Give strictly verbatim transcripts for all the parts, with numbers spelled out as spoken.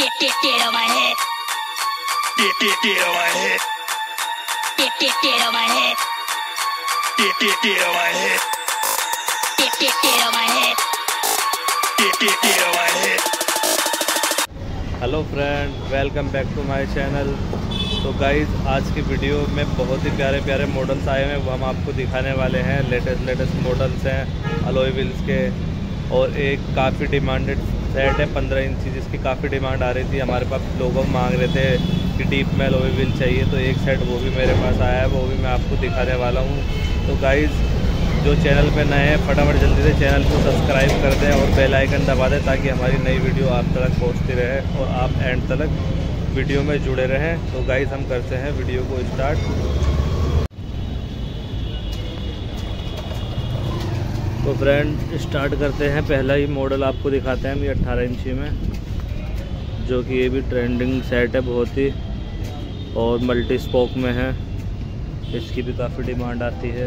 Get, get, get on my head. Get, get, get on my head. Get, get, get on my head. Get, get, get on my head. Get, get, get on my head. Get, get, get on my head. Hello friend, welcome back to my channel. तो guys, आज की video में बहुत ही प्यारे प्यारे models आए हैं, वो हम आपको दिखाने वाले हैं। लेटेस्ट लेटेस्ट मॉडल्स हैं अलॉय व्हील्स के, और एक काफ़ी डिमांडेड सेट है पंद्रह इंची, जिसकी काफ़ी डिमांड आ रही थी। हमारे पास लोग मांग रहे थे कि डीप में अलॉय व्हील चाहिए, तो एक सेट वो भी मेरे पास आया है, वो भी मैं आपको दिखाने वाला हूँ। तो गाइज़, जो चैनल पे नए हैं फटाफट जल्दी से चैनल को सब्सक्राइब कर दें और बेल आइकन दबा दें, ताकि हमारी नई वीडियो आप तक पहुंचती रहे और आप एंड तक वीडियो में जुड़े रहें। तो गाइस, हम करते हैं वीडियो को स्टार्ट। तो फ्रेंड, स्टार्ट करते हैं। पहला ही मॉडल आपको दिखाते हैं हम, ये अट्ठारह इंची में, जो कि ये भी ट्रेंडिंग सेट है बहुत ही, और मल्टी स्पोक में है। इसकी भी काफ़ी डिमांड आती है।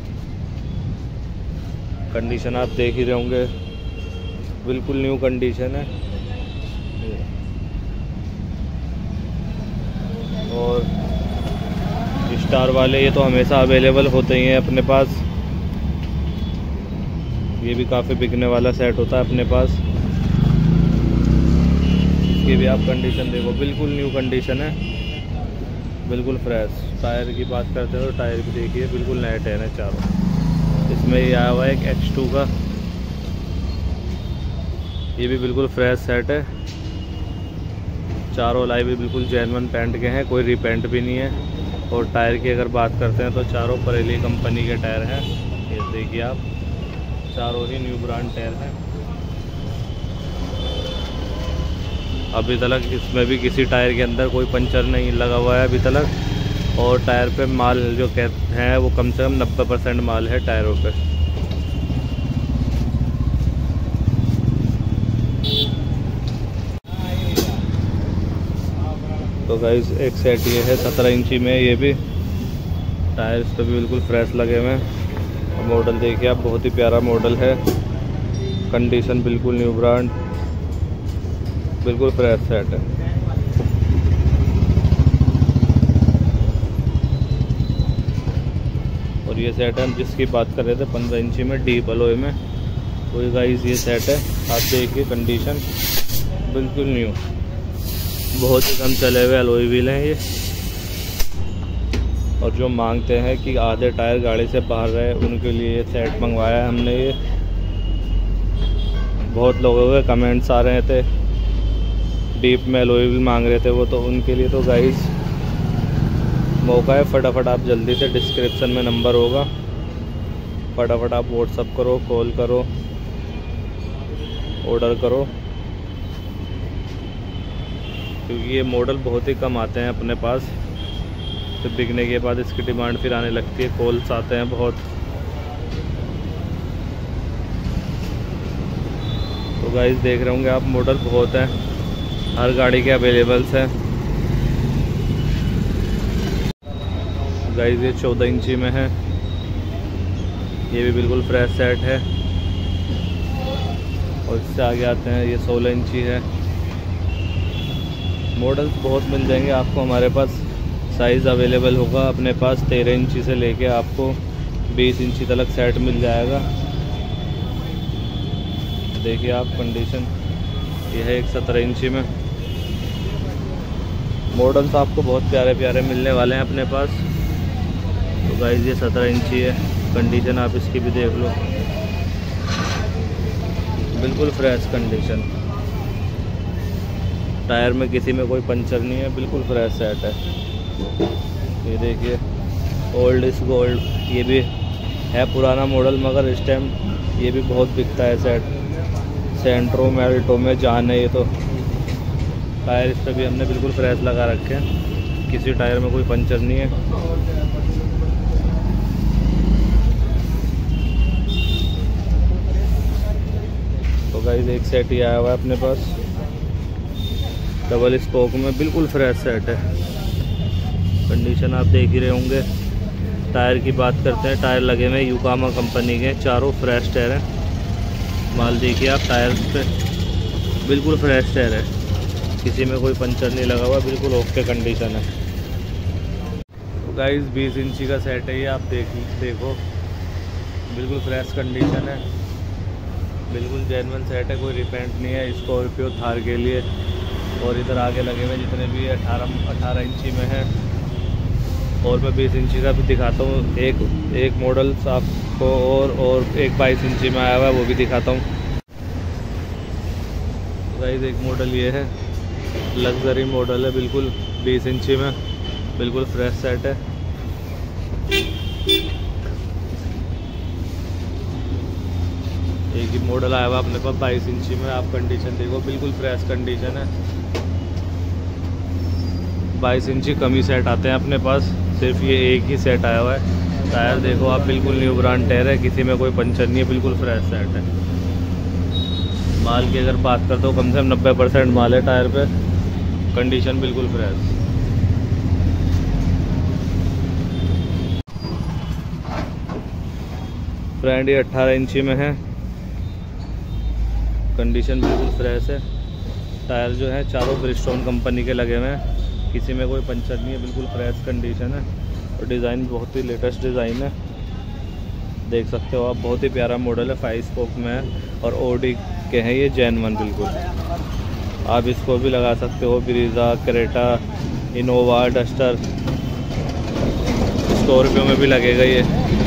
कंडीशन आप देख ही रहे होंगे, बिल्कुल न्यू कंडीशन है। और स्टार वाले ये तो हमेशा अवेलेबल होते ही हैं अपने पास। ये भी काफ़ी बिकने वाला सेट होता है अपने पास। इसकी भी आप कंडीशन देखो, बिल्कुल न्यू कंडीशन है, बिल्कुल फ्रेश। टायर की बात करते हो तो टायर भी देखिए, बिल्कुल नए टायर हैं चारों। इसमें ये आया हुआ है एक एक्स टू का, ये भी बिल्कुल फ्रेश सेट है। चारों लाई भी बिल्कुल जेन्युइन पेंट के हैं, कोई रिपेंट भी नहीं है। और टायर की अगर बात करते हैं तो चारों परेली कंपनी के टायर हैं। ये देखिए आप, चारों ही न्यू ब्रांड टायर हैं। अभी तक इसमें भी किसी टायर के अंदर कोई पंचर नहीं लगा हुआ है अभी तक। और टायर पे माल जो कहते हैं वो कम से कम नब्बे परसेंट माल है टायरों पे। तो गाइस, एक सेट ये है सत्रह इंची में, ये भी टायर इस पर भी बिल्कुल फ्रेश लगे हुए हैं। मॉडल देखिए आप, बहुत ही प्यारा मॉडल है। कंडीशन बिल्कुल न्यू ब्रांड, बिल्कुल फ्रेश सेट है। और ये सेट है जिसकी बात कर रहे थे पंद्रह इंची में डीप अलॉय में, तो गाइस ये सेट है। आप देखिए कंडीशन बिल्कुल न्यू, बहुत ही कम चले हुए अलॉय व्हील हैं ये। और जो मांगते हैं कि आधे टायर गाड़ी से बाहर रहे, उनके लिए ये सेट मंगवाया है हमने। ये बहुत लोगों के कमेंट्स आ रहे थे, डीप में अलॉय व्हील मांग रहे थे वो, तो उनके लिए तो गाइस मौका है। फटाफट आप जल्दी से, डिस्क्रिप्शन में नंबर होगा, फटाफट आप व्हाट्सअप करो, कॉल करो, ऑर्डर करो, क्योंकि ये मॉडल बहुत ही कम आते हैं अपने पास। तो बिकने के बाद इसकी डिमांड फिर आने लगती है, कॉल्स आते हैं बहुत। तो गाइस, देख रहे होंगे आप, मॉडल बहुत हैं, हर गाड़ी के अवेलेबल्स हैं। गाइस, ये चौदह इंची में है, ये भी बिल्कुल फ्रेश सेट है। और इससे आगे आते हैं, ये सोलह इंची है। मॉडल्स बहुत मिल जाएंगे आपको हमारे पास, साइज़ अवेलेबल होगा अपने पास। तेरह इंची से लेके आपको बीस इंची तक सेट मिल जाएगा। देखिए आप कंडीशन, ये है एक सत्रह इंची में। मॉडल्स आपको बहुत प्यारे प्यारे मिलने वाले हैं अपने पास। तो गाइस, ये सत्रह इंची है, कंडीशन आप इसकी भी देख लो, बिल्कुल फ्रेश कंडीशन। टायर में किसी में कोई पंचर नहीं है, बिल्कुल फ्रेश सेट है। ये देखिए, ओल्ड इज गोल्ड, ये भी है पुराना मॉडल, मगर इस टाइम ये भी बहुत बिकता है सेट। सेंट्रो में, अल्टो में जान है ये। तो टायर इस पर भी हमने बिल्कुल फ्रेश लगा रखे हैं, किसी टायर में कोई पंचर नहीं है। तो गाइस, एक सेट ही आया हुआ है अपने पास, डबल स्पोक में, बिल्कुल फ्रेश सेट है। कंडीशन आप देख ही रहे होंगे। टायर की बात करते हैं, टायर लगे हुए युकामा कंपनी के, चारों फ्रेश टायर हैं। माल देखिए आप, टायर पे बिल्कुल फ्रेश टायर है, किसी में कोई पंचर नहीं लगा हुआ, बिल्कुल ओके कंडीशन है। तो गाइस बीस इंची का सेट है ये, आप देख देखो बिल्कुल फ्रेश कंडीशन है, बिल्कुल जेन्युइन सेट है, कोई रिपेंट नहीं है। स्कॉर्पियो थार के लिए। और इधर आगे लगे हुए जितने भी अठारह अठारह इंची में है, और मैं बीस इंची का भी दिखाता हूँ। एक एक मॉडल आपको और और एक बाईस इंची में आया हुआ है, वो भी दिखाता हूँ। गाइस एक मॉडल ये है, लग्जरी मॉडल है, बिल्कुल बीस इंची में, बिल्कुल फ्रेश सेट है। एक ही मॉडल आया हुआ अपने पास बाईस इंची में, आप कंडीशन देखो बिल्कुल फ्रेश कंडीशन है। बाईस इंची कम ही सेट आते हैं अपने पास, सिर्फ ये एक ही सेट आया हुआ है। टायर देखो आप, बिल्कुल न्यू ब्रांड टायर है, किसी में कोई पंचर नहीं है, बिल्कुल फ्रेश सेट है। माल की अगर बात करते हो कम से कम नब्बे परसेंट माल है टायर पे, कंडीशन बिल्कुल फ्रेश। फ्रेंड ये अट्ठारह इंची में है, कंडीशन बिल्कुल फ्रेश है। टायर जो है चारों ब्रिजस्टोन कंपनी के लगे हुए हैं, किसी में कोई पंचर नहीं है, बिल्कुल फ्रेश कंडीशन है। और डिज़ाइन बहुत ही लेटेस्ट डिज़ाइन है, देख सकते हो आप, बहुत ही प्यारा मॉडल है, फाइव स्पोक में है और ओडी के हैं ये, जेन्युइन बिल्कुल। आप इसको भी लगा सकते हो, Brezza, Creta, Innova, Duster, Scorpio में भी लगेगा ये।